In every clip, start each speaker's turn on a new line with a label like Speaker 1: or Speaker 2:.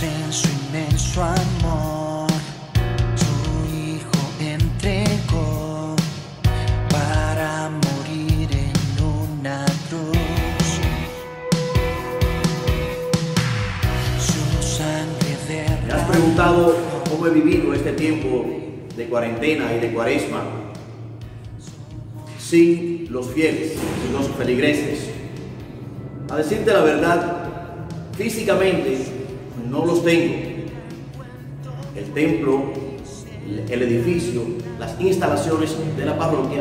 Speaker 1: en su inmenso amor, su Hijo entregó para morir en una cruz. Su sangre derramó.
Speaker 2: ¿Me has preguntado cómo he vivido este tiempo de cuarentena y de cuaresma sin los fieles, sin los feligreses? A decirte la verdad, físicamente no los tengo. El templo, el edificio, las instalaciones de la parroquia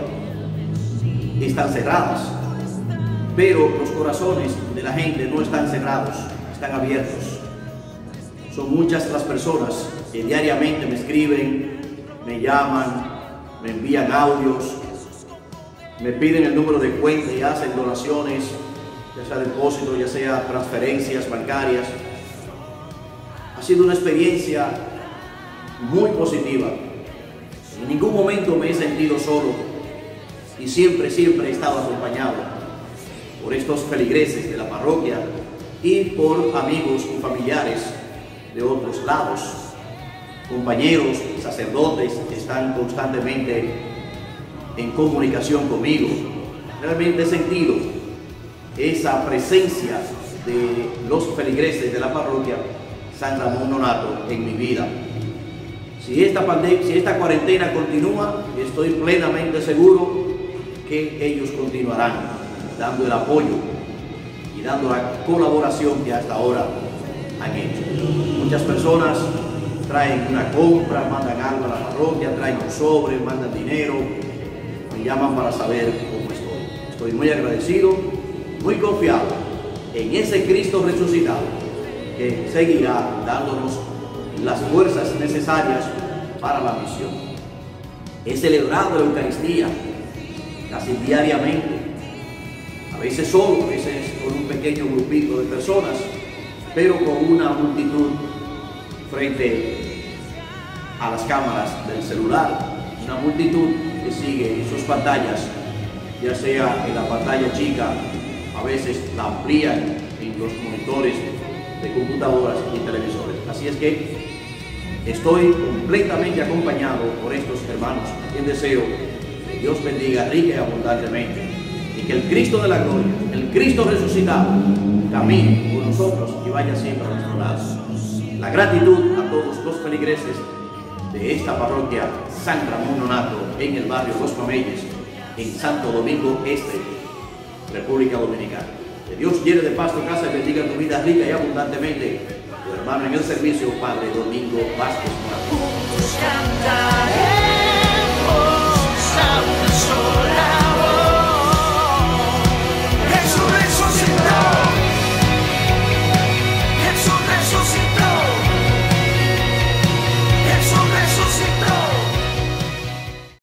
Speaker 2: están cerradas, pero los corazones de la gente no están cerrados, están abiertos. Son muchas las personas que diariamente me escriben, me llaman, me envían audios, me piden el número de cuenta y hacen donaciones, ya sea depósitos, ya sea transferencias bancarias. Ha sido una experiencia muy positiva. En ningún momento me he sentido solo y siempre he estado acompañado por estos feligreses de la parroquia y por amigos y familiares de otros lados, compañeros, sacerdotes que están constantemente en comunicación conmigo. Realmente he sentido esa presencia de los feligreses de la parroquia San Ramón Nonnato en mi vida. Si esta cuarentena continúa, estoy plenamente seguro que ellos continuarán dando el apoyo y dando la colaboración que hasta ahora han hecho. Muchas personas traen una compra, mandan algo a la parroquia, traen un sobre, mandan dinero, me llaman para saber cómo estoy. Estoy muy agradecido, muy confiado en ese Cristo resucitado que seguirá dándonos las fuerzas necesarias para la misión. He celebrado la Eucaristía casi diariamente, a veces solo, a veces con un pequeño grupito de personas, pero con una multitud frente a las cámaras del celular, una multitud que sigue sus pantallas, ya sea en la pantalla chica, a veces la amplían en los monitores de computadoras y televisores. Así es que estoy completamente acompañado por estos hermanos, a quien deseo que Dios bendiga rica y abundantemente y que el Cristo de la gloria, el Cristo resucitado, camine con nosotros y vaya siempre a nuestro lado. La gratitud a todos los feligreses de esta parroquia San Ramón Nonnato en el barrio Los Mameyes, en Santo Domingo Este, República Dominicana. Que Dios llene de paz tu casa y bendiga tu vida rica y abundantemente. Tu hermano en el servicio, Padre Domingo Vázquez.